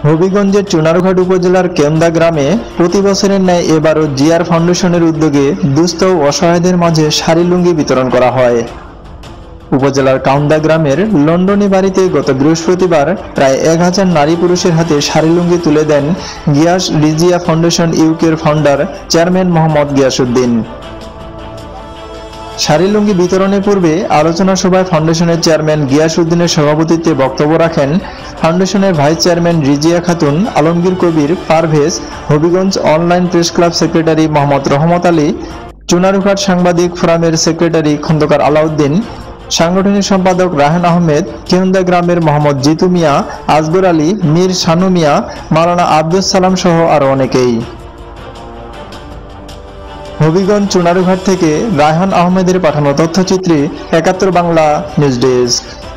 হবিগঞ্জের চুনারুঘাট উপজেলার কেন্দা গ্রামে প্রতি বছরের ন্যায় এবারও জিআর ফাউন্ডেশনের উদ্যোগে দুস্থ ও অসহায়দের মাঝে শাড়ি লুঙ্গি বিতরণ করা হয়। উপজেলার কাউন্দা গ্রামের লন্ডনী বাড়িতে গত বৃহস্পতিবার প্রায় 1000 নারী পুরুষের হাতে শাড়ি লুঙ্গি তুলে দেন গিয়াস রিজিয়া ফাউন্ডেশন ইউকের ফাউন্ডার চেয়ারম্যান মোহাম্মদ গিয়াসউদ্দিন। শাড়ি লুঙ্গি বিতরণের পূর্বে আলোচনা সভায় ফাউন্ডেশনের চেয়ারম্যান গিয়াসউদ্দিনের সভাপতিত্বে বক্তব্য রাখেন ফাউন্ডেশনের vice chairman Rizia Khatun, Alamgir Kabir, Parvez, Habiganj online press club secretary Mohammad Rahmat Ali, Chunarughat সাংবাদিক ফোরামের সেক্রেটারি খন্দকার আলাউদ্দিন, সাংগঠনিক সম্পাদক রায়হান আহমেদ, কেন্দা গ্রামের মোহাম্মদ জিতু মিয়া, আসগর আলী, মীর শানু মিয়া, মাওলানা আব্দুস সালাম সহ আরো অনেকেই। হবিগঞ্জ চুনারুঘাট থেকে রায়হান আহমেদের পাঠানো তথ্যচিত্রে ৭১ বাংলা নিউজ ডেস্ক।